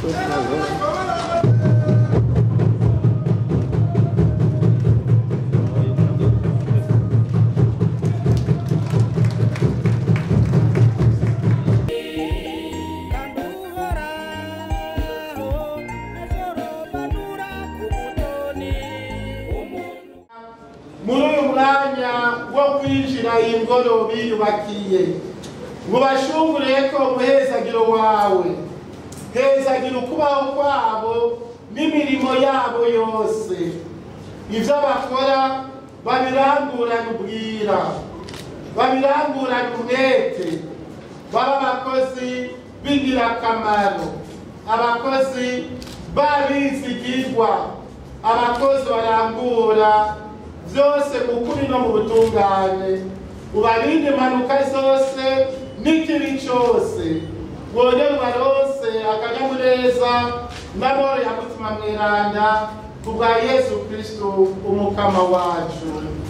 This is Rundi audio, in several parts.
muri uyu mwanya wo kwinjira ingoro biyubakiye ngo bashungure ko umuhezagiro wawe hezagira ukubaho kwabo n'imirimo yabo yose ivyo bakora babirangurana ubwira babirangurana umwete baba abakozi b'ingirakamaro abakozi babizigirwa abakozi barangura vyose kukuri no mu butungane ubarinde impanuka zose n'ikibi cose wongere ubarose akanyamuneza n'amahoro ya mutima mweranda kubwa Yesu Kristo umukama wacu.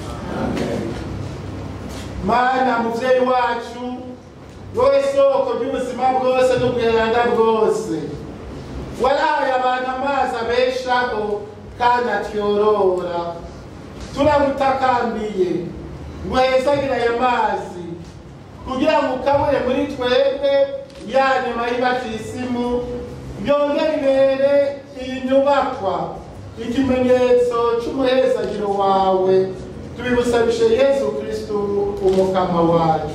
Mana muvyeyi wacu wowe soko ry'ubuzima bwose n'ubweranda bwose warahaye abantu amazi abeshaho kandi atyorora turagutakambiye ngo hezagira aya mazi kugira ngo ukabure muri twebwe ya nyuma y'ibatisimu byongere ibere iyi nyubakwa ikimenyetso c'umuhezagiro wawe tubigusabishe Yesu Kristo umukama wacu.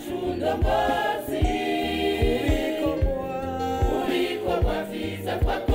Ubiko kwa visa kwa